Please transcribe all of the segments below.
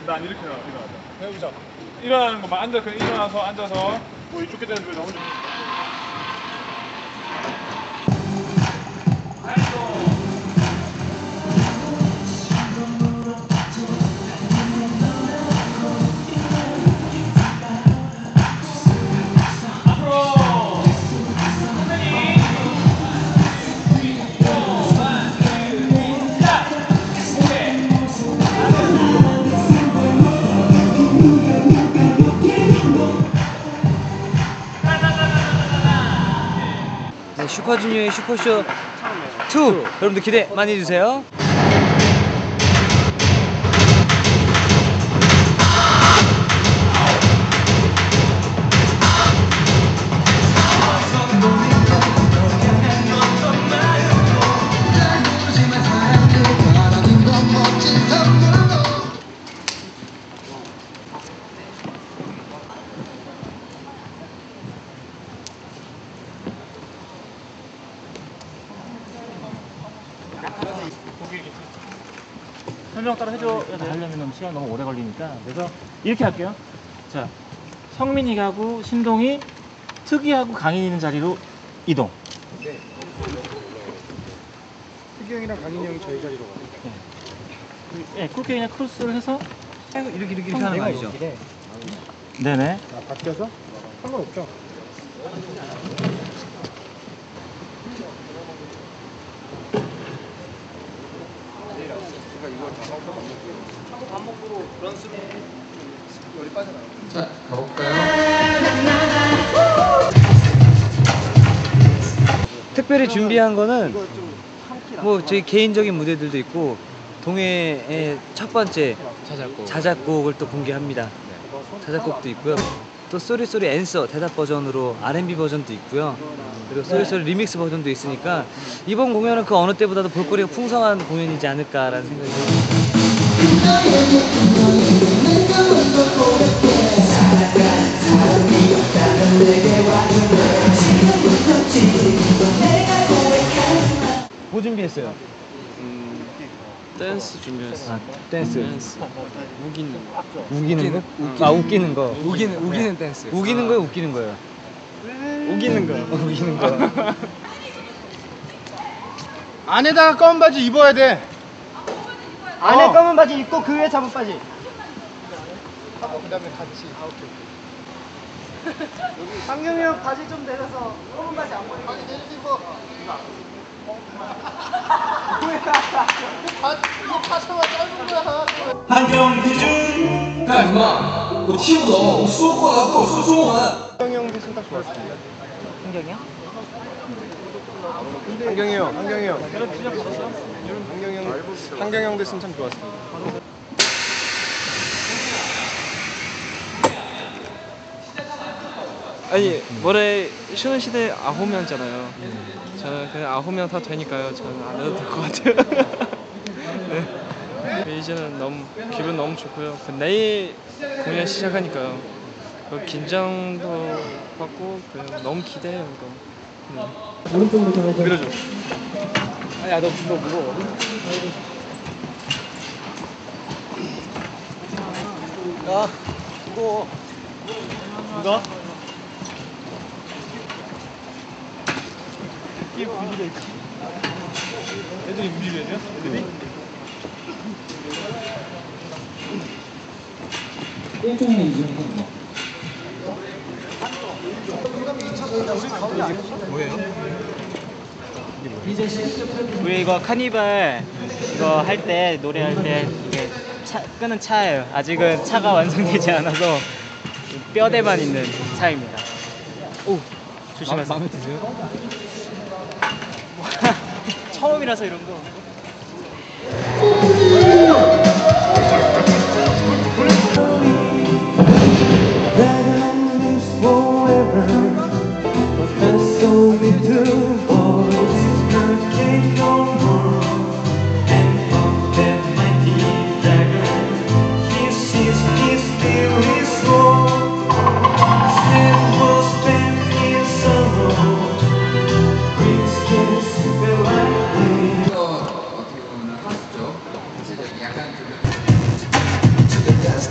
난 이렇게 일어나자. 해보자. 일어나는 것만 앉아, 그냥 일어나서 앉아서 뭐 이쪽에 되는 줄 너무 좋. 네, 슈퍼주니어의 슈퍼쇼 2 여러분들 기대 많이 해주세요. 설명 따로 해줘야 하려면 시간 너무 오래 걸리니까 그래서 이렇게 할게요. 자, 성민이하고 신동이 특이하고 강인이 있는 자리로 이동. 네. 특이 형이랑 강인이 형이 저희 자리로 가요. 네, 그렇게 그냥 크로스를 해서 이렇게 하는 거 아니죠? 네네. 아, 바뀌어서? 상관없죠. 자, 가볼까요? 특별히 준비한 거는 뭐 저희 개인적인 무대들도 있고 동해의 첫 번째 자작곡을 또 공개합니다. 자작곡도 있고요. 또 쏘리쏘리 앤서 대답 버전으로 R&B 버전도 있고요. 그리고 쏘리쏘리 리믹스 버전도 있으니까 이번 공연은 그 어느 때보다도 볼거리가 풍성한 공연이지 않을까라는 생각이 듭니다. 뭐 준비했어요? 댄스 준비했어. 아, 댄스. 우기는 거. 우기는 거? 아, 웃기는 거. 우기는 댄스. 우기는 거예요, 웃기는 거예요? 우기는 거. 우기는 거. 안에다가 검은 바지 입어야 돼. 안에 검은 바지 입고 그 위에 잡은 바지. 하고 그 다음에 같이. 아, 오케이. 상경이 형 바지 좀 내려서 검은 바지 안 보이게. 바지 내리고. 이거 파서가 짧은 거야. 한경 기준 야 임마 너 키우다 수업 거 나도 수송아 한경이 형 대신 딱 좋았습니다. 상경이 형? 한경이 형, 한경이 형. 한경이 형 됐으면 참 좋았습니다. 아니 올해 쉬는 시대 9명잖아요. 저는 그냥 9명 다 되니까요. 저는 안 해도 될 것 같아요. 네. 이제는 너무 기분 너무 좋고요. 내일 공연 시작하니까요. 긴장도 받고 그냥 너무 기대해요 이거. 오른쪽으로 좀 밀어줘. 아야 너 무거워. 야 무거워. 누가? 이게 분위기가 있지. 애들이 무지개냐? 애들이? 우리 이거 카니발 이거 할 때 노래할 때 이게 끄는 차예요. 아직은 차가 완성되지 않아서 뼈대만 있는 차입니다. 오 조심하세요. 마음에 드세요? 처음이라서 이런 거. 어떻게 보면 하수죠. 그래서 약간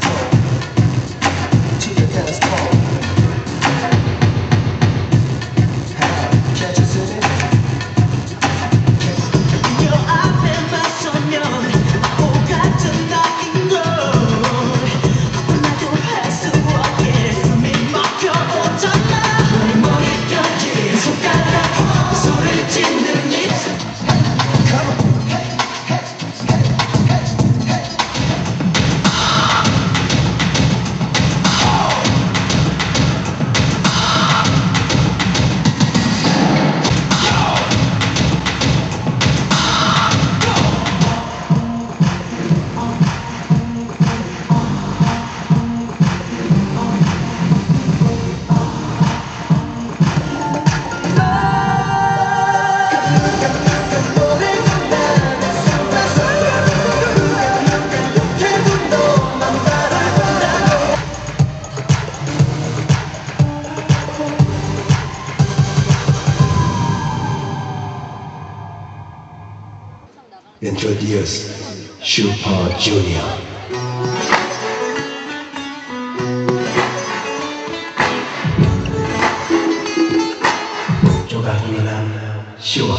introduce Super Junior. 조각미남 시원.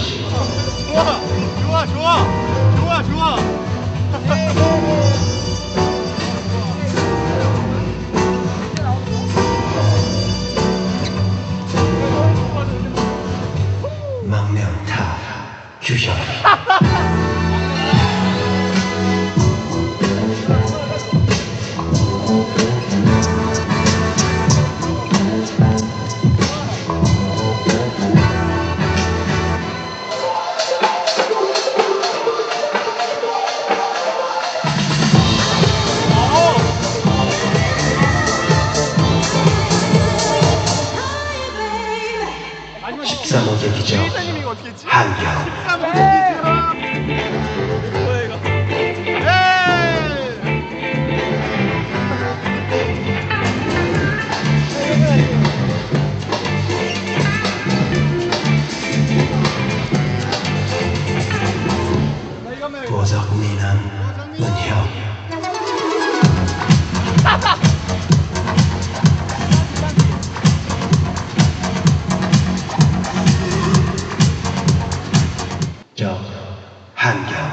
좋아. 망명타 규현. 십삼호의 기적 한경. 보석미남 은형. 한경.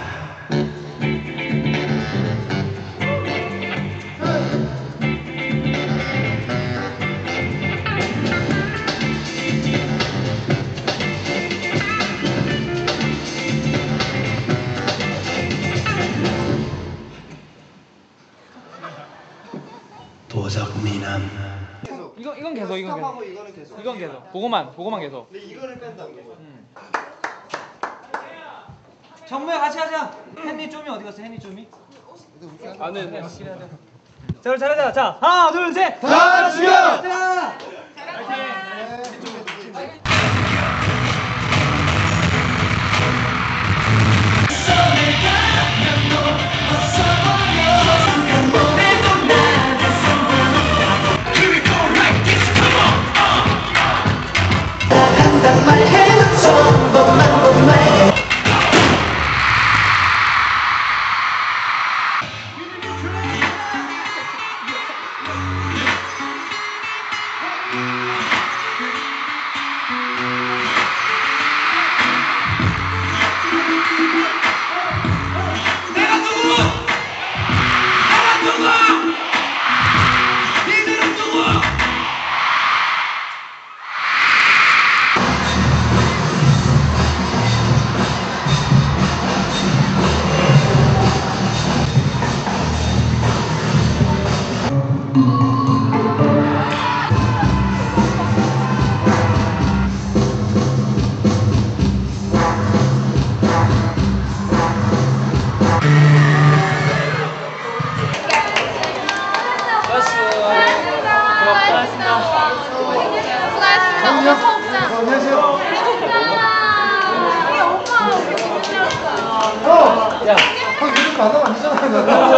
보석미남. 이건 계속. 이건 계속. 그거만 계속. 근데 이거를 뺀다는 거. 정모야 같이 하자. 햇니 좀이 어디 갔어? 햇니 좀이? 안에 자 우리 잘하자. 자 하나 둘 셋. 다 죽여! 얘들아! 야, 형 요즘 만나면 안 되잖아.